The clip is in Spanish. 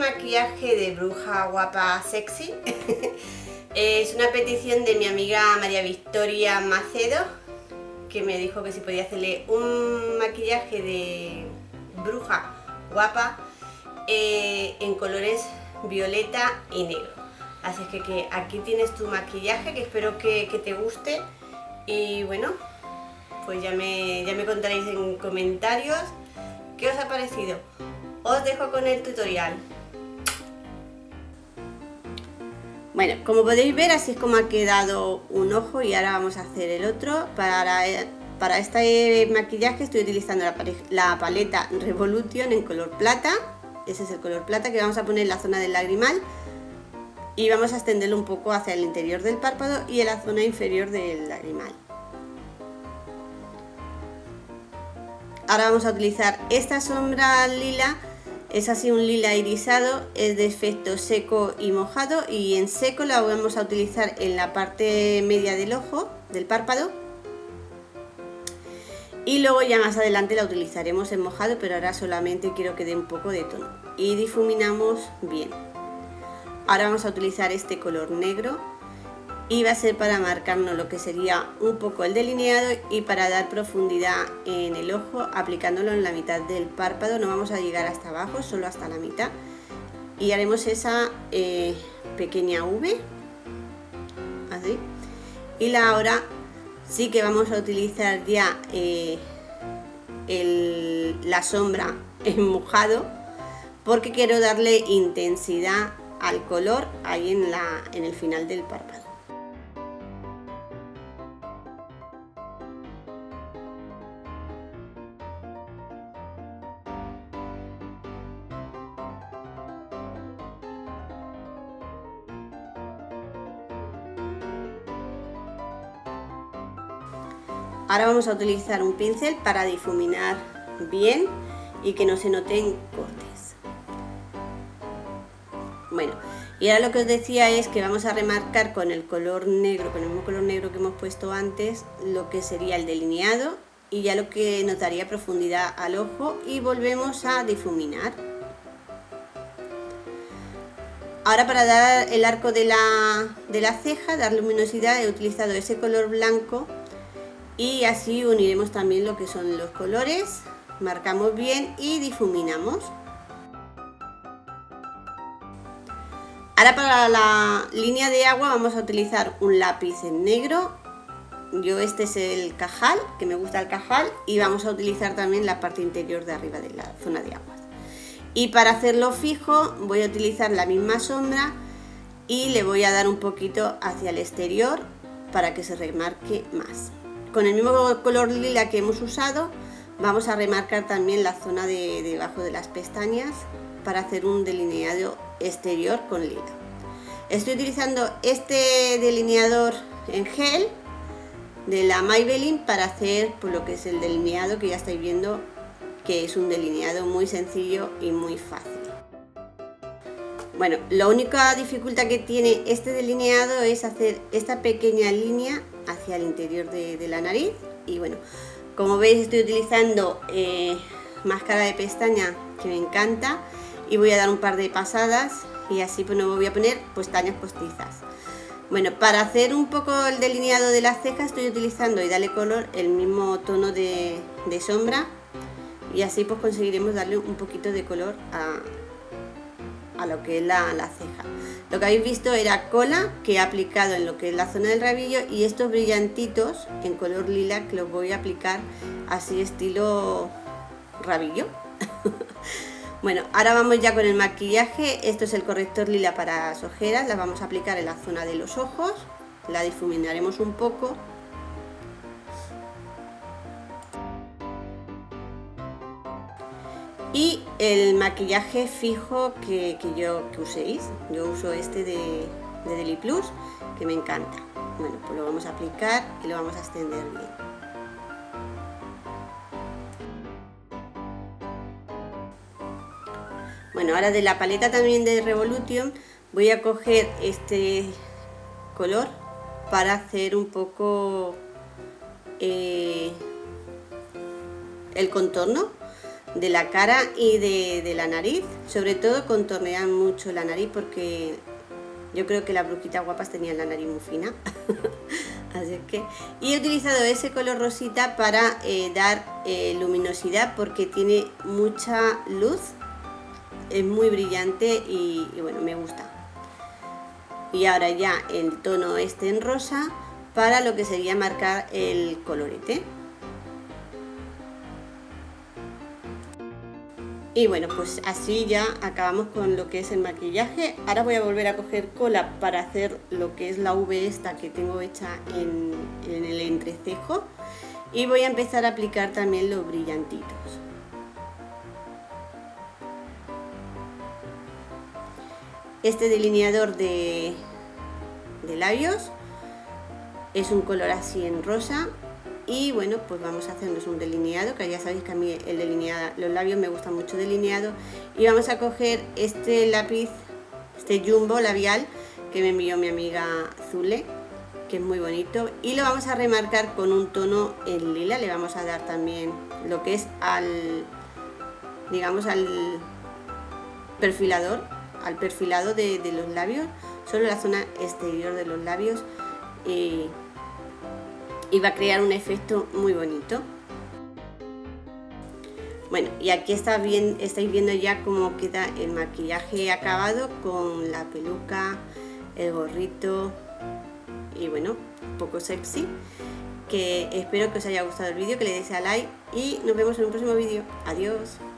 maquillaje de bruja guapa sexy. Es una petición de mi amiga María Victoria Macedo, que me dijo que si podía hacerle un maquillaje de bruja guapa en colores violeta y negro. Así que aquí tienes tu maquillaje, que espero que te guste. Y bueno, pues ya me contaréis en comentarios qué os ha parecido. Os dejo con el tutorial. Bueno, como podéis ver, así es como ha quedado un ojo y ahora vamos a hacer el otro. Para este maquillaje estoy utilizando la paleta Revolution en color plata. Ese es el color plata que vamos a poner en la zona del lagrimal y vamos a extenderlo un poco hacia el interior del párpado y en la zona inferior del lagrimal. Ahora vamos a utilizar esta sombra lila. Es así un lila irisado, es de efecto seco y mojado, y en seco la vamos a utilizar en la parte media del ojo, del párpado, y luego ya más adelante la utilizaremos en mojado, pero ahora solamente quiero que dé un poco de tono y difuminamos bien. Ahora vamos a utilizar este color negro y va a ser para marcarnos lo que sería un poco el delineado y para dar profundidad en el ojo, aplicándolo en la mitad del párpado. No vamos a llegar hasta abajo, solo hasta la mitad, y haremos esa pequeña V así. Y ahora sí que vamos a utilizar ya la sombra en mojado, porque quiero darle intensidad al color ahí en el final del párpado. Ahora vamos a utilizar un pincel para difuminar bien y que no se noten cortes. Bueno, y ahora lo que os decía es que vamos a remarcar con el color negro, con el mismo color negro que hemos puesto antes, lo que sería el delineado y ya lo que nos daría profundidad al ojo, y volvemos a difuminar. Ahora, para dar el arco de la ceja, dar luminosidad, he utilizado ese color blanco. Y así uniremos también lo que son los colores, marcamos bien y difuminamos. Ahora, para la línea de agua vamos a utilizar un lápiz en negro. Yo este es el Cajal, que me gusta el Cajal, y vamos a utilizar también la parte interior de arriba de la zona de aguas. Y para hacerlo fijo voy a utilizar la misma sombra y le voy a dar un poquito hacia el exterior para que se remarque más. Con el mismo color lila que hemos usado, vamos a remarcar también la zona de debajo de las pestañas para hacer un delineado exterior con lila. Estoy utilizando este delineador en gel de la Maybelline para hacer pues lo que es el delineado, que ya estáis viendo que es un delineado muy sencillo y muy fácil. Bueno, la única dificultad que tiene este delineado es hacer esta pequeña línea hacia el interior de la nariz. Y bueno, como veis, estoy utilizando máscara de pestaña, que me encanta, y voy a dar un par de pasadas y así pues no me voy a poner pestañas postizas. Bueno, para hacer un poco el delineado de las cejas estoy utilizando y darle color el mismo tono de sombra, y así pues conseguiremos darle un poquito de color a lo que es la ceja. Lo que habéis visto era cola que he aplicado en lo que es la zona del rabillo, y estos brillantitos en color lila que los voy a aplicar así estilo rabillo. Bueno, ahora vamos ya con el maquillaje. Esto es el corrector lila para las ojeras, las vamos a aplicar en la zona de los ojos, la difuminaremos un poco. Y el maquillaje fijo que uséis, yo uso este de Deli Plus, que me encanta. Bueno, pues lo vamos a aplicar y lo vamos a extender bien. Bueno, ahora de la paleta también de Revolution voy a coger este color para hacer un poco el contorno. de la cara y de la nariz. Sobre todo contornean mucho la nariz porque yo creo que las brujitas guapas tenían la nariz muy fina. Así que, y he utilizado ese color rosita para dar luminosidad porque tiene mucha luz, es muy brillante y bueno, me gusta. Y ahora ya el tono este en rosa para lo que sería marcar el colorete. Y bueno, pues así ya acabamos con lo que es el maquillaje. Ahora voy a volver a coger cola para hacer lo que es la V esta que tengo hecha en el entrecejo. Y voy a empezar a aplicar también los brillantitos. Este delineador de labios es un color así en rosa. Y bueno, pues vamos a hacernos un delineado, que ya sabéis que a mí los labios me gustan mucho delineado. Y vamos a coger este lápiz, este jumbo labial que me envió mi amiga Zule, que es muy bonito. Y lo vamos a remarcar con un tono en lila. Le vamos a dar también lo que es digamos al perfilado de los labios, solo la zona exterior de los labios. Y va a crear un efecto muy bonito. Bueno, y aquí estáis viendo ya cómo queda el maquillaje acabado con la peluca, el gorrito y bueno, un poco sexy. Que espero que os haya gustado el vídeo, que le deis a like y nos vemos en un próximo vídeo. Adiós.